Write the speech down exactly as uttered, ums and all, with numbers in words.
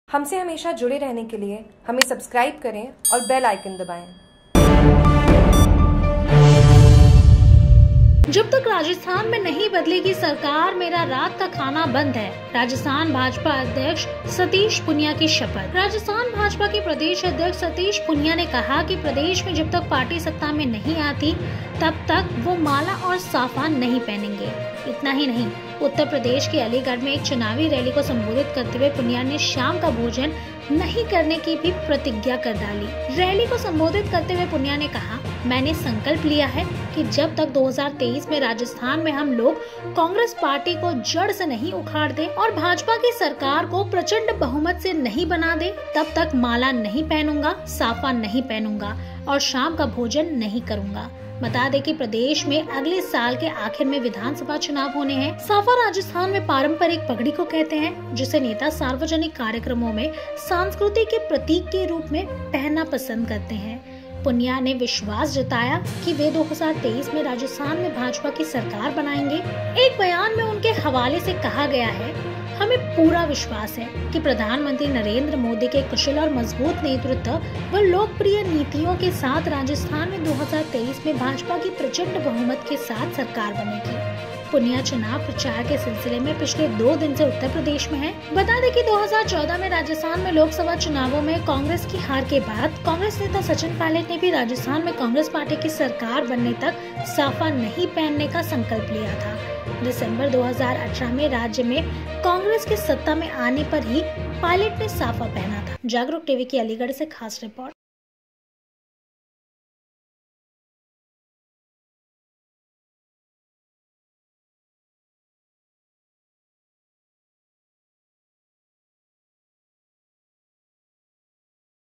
हमसे हमेशा जुड़े रहने के लिए हमें सब्सक्राइब करें और बेल आइकन दबाएं। जब तक राजस्थान में नहीं बदलेगी सरकार, मेरा रात का खाना बंद है। राजस्थान भाजपा अध्यक्ष सतीश पूनिया की शपथ। राजस्थान भाजपा के प्रदेश अध्यक्ष सतीश पूनिया ने कहा कि प्रदेश में जब तक पार्टी सत्ता में नहीं आती तब तक वो माला और साफा नहीं पहनेंगे। इतना ही नहीं, उत्तर प्रदेश के अलीगढ़ में एक चुनावी रैली को संबोधित करते हुए पूनिया ने शाम का भोजन नहीं करने की भी प्रतिज्ञा कर डाली। रैली को संबोधित करते हुए पूनिया ने कहा, मैंने संकल्प लिया है कि जब तक दो हज़ार तेईस में राजस्थान में हम लोग कांग्रेस पार्टी को जड़ से नहीं उखाड़ दे और भाजपा की सरकार को प्रचंड बहुमत से नहीं बना दे, तब तक माला नहीं पहनूंगा, साफा नहीं पहनूंगा और शाम का भोजन नहीं करूंगा। बता दें कि प्रदेश में अगले साल के आखिर में विधानसभा चुनाव होने हैं। साफा राजस्थान में पारंपरिक पगड़ी को कहते हैं, जिसे नेता सार्वजनिक कार्यक्रमों में संस्कृति के प्रतीक के रूप में पहनना पसंद करते हैं। पूनिया ने विश्वास जताया कि वे दो हज़ार तेईस में राजस्थान में भाजपा की सरकार बनाएंगे। एक बयान में उनके हवाले से कहा गया है, हमें पूरा विश्वास है कि प्रधानमंत्री नरेंद्र मोदी के कुशल और मजबूत नेतृत्व व लोकप्रिय नीतियों के साथ राजस्थान में दो हज़ार तेईस में भाजपा की प्रचंड बहुमत के साथ सरकार बनेगी। पूनिया चुनाव प्रचार के सिलसिले में पिछले दो दिन से उत्तर प्रदेश में है। बता दें कि दो हज़ार चौदह में राजस्थान में लोकसभा चुनावों में कांग्रेस की हार के बाद कांग्रेस नेता सचिन पायलट ने भी राजस्थान में कांग्रेस पार्टी की सरकार बनने तक साफा नहीं पहनने का संकल्प लिया था। दिसंबर दो हज़ार अठारह में राज्य में कांग्रेस की सत्ता में आने पर ही पायलट ने साफा पहना था। जागरूक टीवी की अलीगढ़ से खास रिपोर्ट।